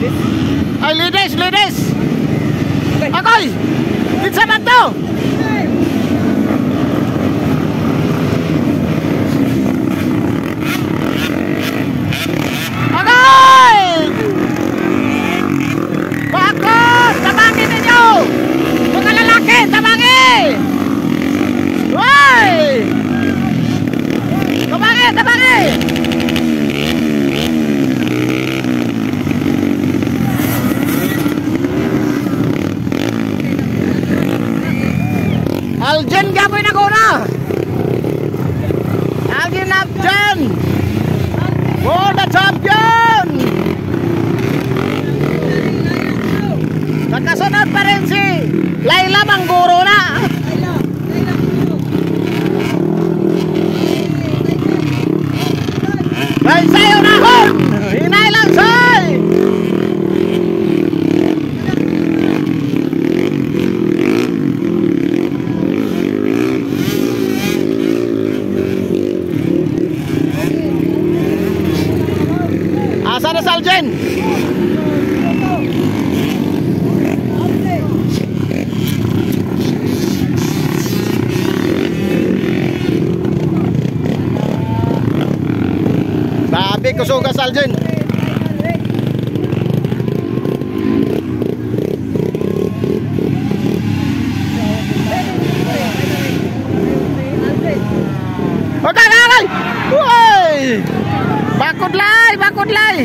Ay, linis! Akoy! Kinsa man to? Akoy! Bakit? Tabangin ninyo! Mga lalaki, tabangin! Hoy! Tabangin! Aljen gapoy na ko na. Aljen Abjan. For the champion. Nakasunod pa rin si Laila Mangguro na. Ay sayo na hon. Hinay lang say. Asa na Saljen? Sabi ko suga Saljen. Okay. Uy! Bakod lay.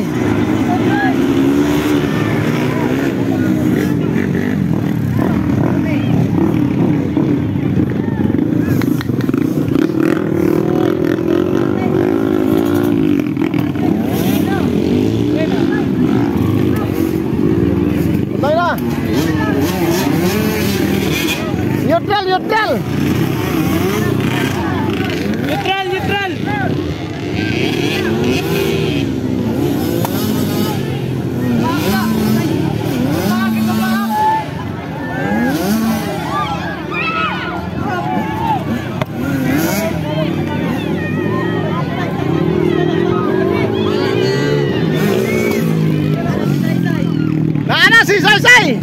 Patay na. Neutral. Neutral. Si Say.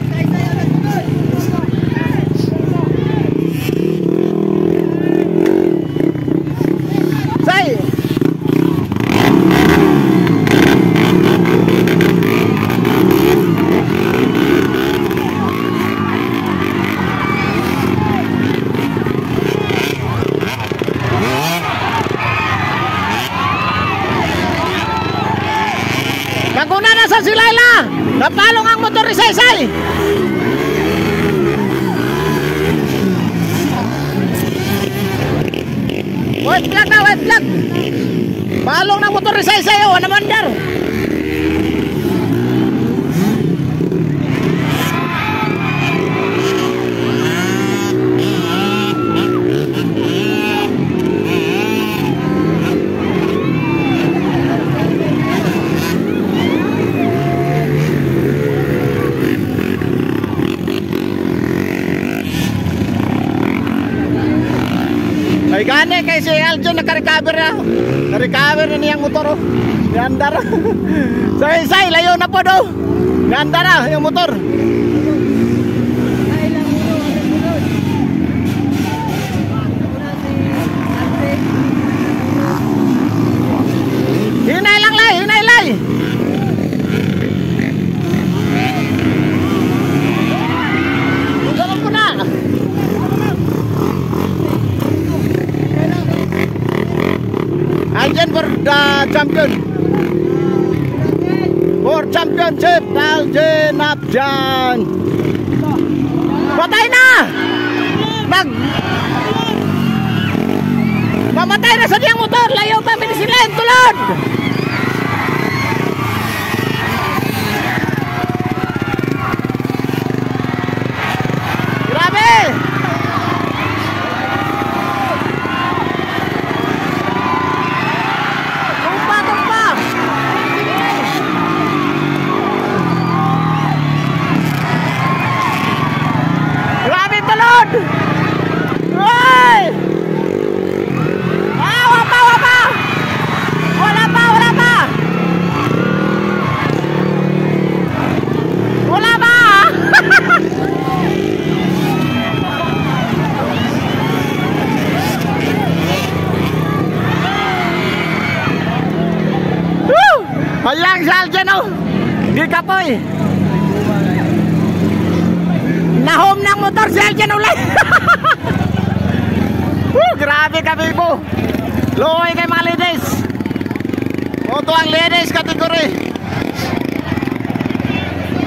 Naguna na sa si Laila. Napalong ang motor ni Say. Wait plug. Palong ng motor ni Say. Oh, ano mandar? Ay gani kay si Aljon naka-recover na niyang motor oh. Ganda ra. Say layo na po do. Ganda ra yung motor. Hinay lay. Usapan ko na. Aljen for the champion. For championship, Aljen Abjan. Patay na! Mamatay na sa diyang motor. Layo pa, pinisilen, tulad! Grabe! Wala pa! lang si Aljan, oh. Di ka po eh. Nahom ng motor si Aljan ulit. Grabe kami po. Luoy kay mga ladies. Moto ang ladies kategory.